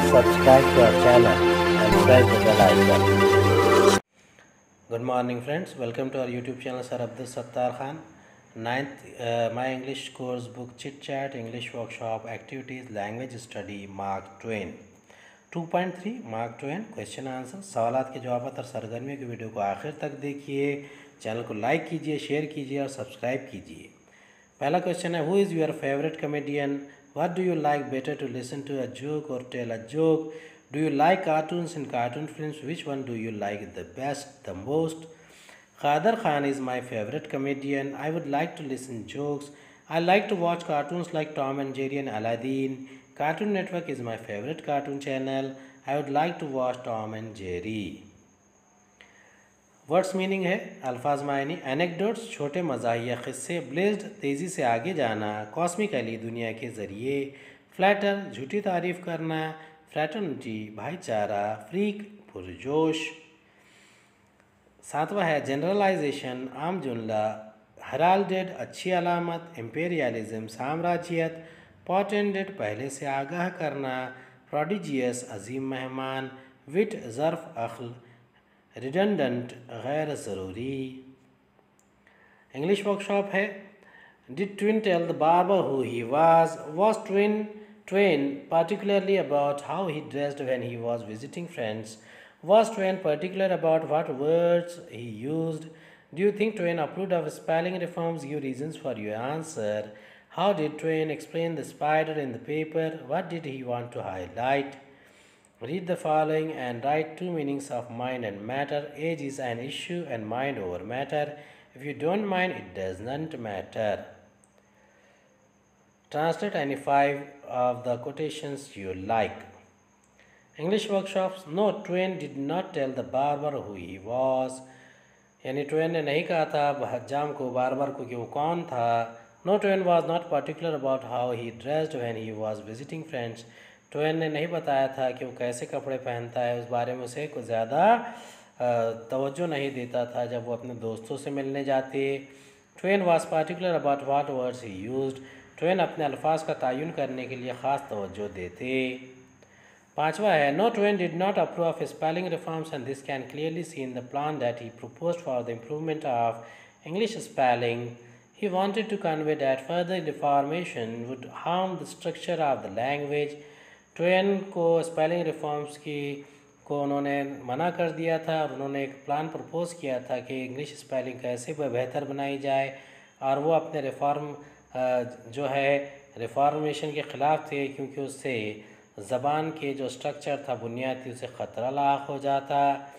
subscribe to our channel and press the bell icon. Good morning friends, welcome to our YouTube channel Sir Abdul Sattar Khan. 9th My English course book Chit Chat, English Workshop, Activities, Language Study, Mark Twain 2.3 Mark Twain question answer सवालात के जवाब और सरगर्मियों की video को आखिर तक देखिए। Channel को लाइक कीजिए, शेयर कीजिए और सब्सक्राइब कीजिए। पहला क्वेश्चन है, who is your favourite comedian? What do you like better to listen to a joke or tell a joke? Do you like cartoons in cartoon films? Which one do you like the best the most? Qadar Khan is my favorite comedian. I would like to listen jokes. I like to watch cartoons like Tom and Jerry and Aladdin. Cartoon Network is my favorite cartoon channel. I would like to watch Tom and Jerry. Words meaning है, अल्फाज Mayani, anecdotes छोटे मज़ाहिया क़िस्से, ब्लेज्ड तेज़ी से आगे जाना, कॉस्मिकली दुनिया के ज़रिए, फ्लैटर झूठी तारीफ़ करना, फ्रैटर्निटी भाईचारा, फ्रीक पुरजोश। सातवां है जनरलाइजेशन आम जुमला, हेराल्डेड अच्छी अलामत, इम्पेरियलिज्म साम्राज्यत, पोटेंडेड पहले से आगाह करना, प्रोडिजियस अजीम मेहमान, विट ज़र्फ़ अक्ल, रिडंडेंट गैर ज़रूरी। इंग्लिश वर्कशॉप है, did Twain tell the barber who he was Twain particularly about how he dressed when he was visiting friends? Was Twain particular about what words he used? Do you think Twain approved of spelling reforms? Give reasons for your answer. How did Twain explain the spider in the paper? What did he want to highlight? Read the following and write two meanings of mind and matter. Age is an issue and mind over matter. If you don't mind, it does not matter. Translate any 5 of the quotations you like. English workshops. No, Twain did not tell the barber who he was. यानी Twain ने नहीं कहा था हज्जाम को, barber को, कि वो कौन था। No, Twain was not particular about how he dressed when he was visiting friends. Twain ने नहीं बताया था कि वो कैसे कपड़े पहनता है, उस बारे में उसे कुछ ज़्यादा तवज्जो नहीं देता था जब वो अपने दोस्तों से मिलने जाते। Twain was particular about what words he used. Twain अपने अल्फाज का तयन करने के लिए ख़ास तवज्जो देते। पाँचवा है, no Twain did not approve of spelling reforms and this can clearly see in the plan that he proposed for the improvement of English spelling. He wanted to convey that further reformation would harm the structure of the language. Twain को spelling reforms को उन्होंने मना कर दिया था और उन्होंने एक प्लान प्रपोज किया था कि इंग्लिश स्पेलिंग कैसे बेहतर बनाई जाए, और वो अपने रिफॉर्म जो है रिफॉर्मेशन के ख़िलाफ़ थे, क्योंकि उससे ज़बान के जो स्ट्रक्चर था बुनियादी उसे ख़तरा लाक हो जाता।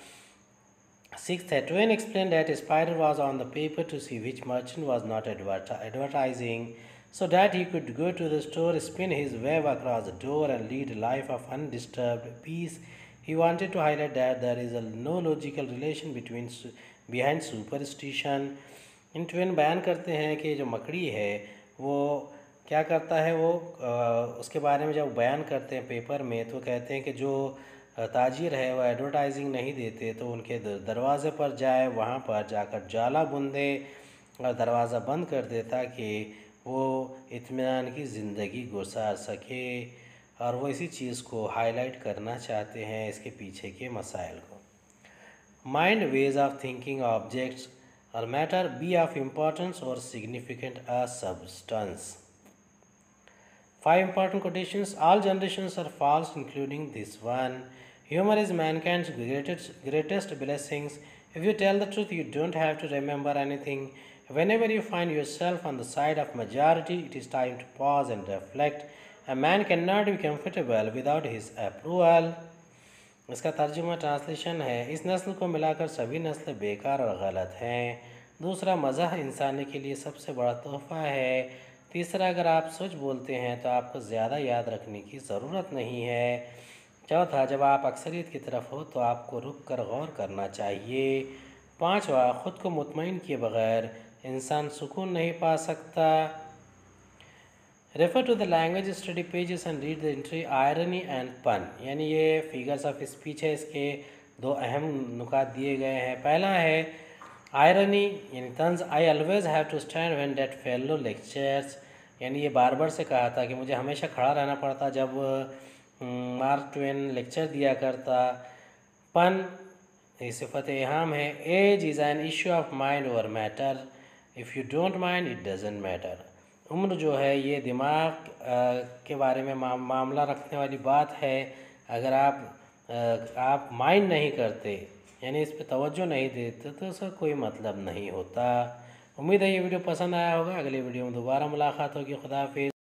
6th है, Twain explain that spider was on the paper to see which merchant was not advertising so that he could go to the store, spin his web across the door and lead a life of undisturbed peace. He wanted to highlight that there is no logical relation behind superstition. इन Twain बयान करते हैं कि जो मकड़ी है वो क्या करता है, वो उसके बारे में जब बयान करते हैं पेपर में तो कहते हैं कि जो ताजिर है वो एडवर्टाइजिंग नहीं देते तो उनके दरवाज़े पर जाए, वहाँ पर जाकर जाला बुन दे और दरवाज़ा बंद कर दे ताकि वो इत्मीनान की ज़िंदगी गुजार सके। और वो इसी चीज़ को हाईलाइट करना चाहते हैं, इसके पीछे के मसाइल को। Mind ways of thinking objects और मैटर, बी ऑफ इम्पोर्टेंस और significant a substance. 5 important quotations. All generations are false, including this one. Humor is mankind's greatest blessings. If you tell the truth, you don't have to remember anything. Whenever you find yourself on the side of majority, it is time to pause and reflect. A man cannot be comfortable without his approval. इसका तर्जुमा translation है, इस नस्ल को मिलाकर सभी नस्लें बेकार और गलत हैं। दूसरा, मज़ाह इंसानी के लिए सबसे बड़ा तोहफ़ा है। तीसरा, अगर आप सच बोलते हैं तो आपको ज़्यादा याद रखने की ज़रूरत नहीं है। चौथा, जब आप अक्सरियत की तरफ हो तो आपको रुक कर गौर करना चाहिए। पाँचवा, ख़ुद को मुतमईन किए बग़ैर इंसान सुकून नहीं पा सकता। Refer to the language study pages and read the entry irony and pun, यानी ये फिगर्स ऑफ स्पीच है, इसके 2 अहम नुकात दिए गए हैं। पहला है आयरनी यानी तंज, I always have to stand when that fellow lectures, यानी ये बार बार से कहा था कि मुझे हमेशा खड़ा रहना पड़ता जब मार्क ट्वेन लेक्चर दिया करता। पन ये सिफत इहाम है। Age is an issue of mind over matter, if you don't mind it doesn't matter. उम्र जो है ये दिमाग के बारे में मामला रखने वाली बात है। अगर आप माइंड नहीं करते, यानी इस पे तवज्जो नहीं देते, तो उसका कोई मतलब नहीं होता। उम्मीद है ये वीडियो पसंद आया होगा। अगली वीडियो में दोबारा मुलाकात होगी। खुदा हाफिज़।